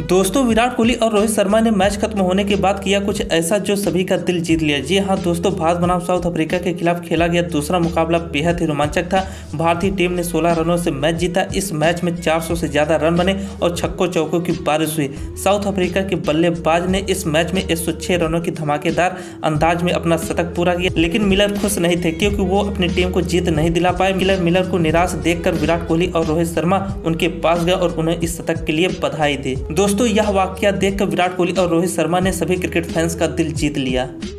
दोस्तों, विराट कोहली और रोहित शर्मा ने मैच खत्म होने के बाद किया कुछ ऐसा जो सभी का दिल जीत लिया। जी हां दोस्तों, भारत बनाम साउथ अफ्रीका के खिलाफ खेला गया दूसरा मुकाबला बेहद ही रोमांचक था। भारतीय टीम ने 16 रनों से मैच जीता। इस मैच में 400 से ज्यादा रन बने और छक्कों चौकों की बारिश हुई। साउथ अफ्रीका के बल्लेबाज ने इस मैच में 106 रनों की धमाकेदार अंदाज में अपना शतक पूरा किया, लेकिन मिलर खुश नहीं थे क्योंकि वो अपनी टीम को जीत नहीं दिला पाए। मिलर को निराश देखकर विराट कोहली और रोहित शर्मा उनके पास गए और उन्हें इस शतक के लिए बधाई दी। दोस्तों, यह वाकया देखकर विराट कोहली और रोहित शर्मा ने सभी क्रिकेट फैंस का दिल जीत लिया।